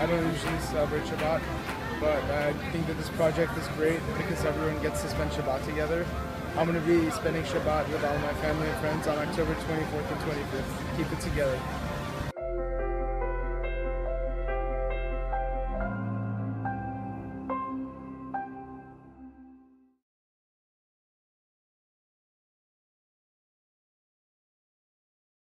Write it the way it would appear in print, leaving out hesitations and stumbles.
I don't usually celebrate Shabbat, but I think that this project is great because everyone gets to spend Shabbat together. I'm going to be spending Shabbat with all my family and friends on October 24th and 25th. Keep it together.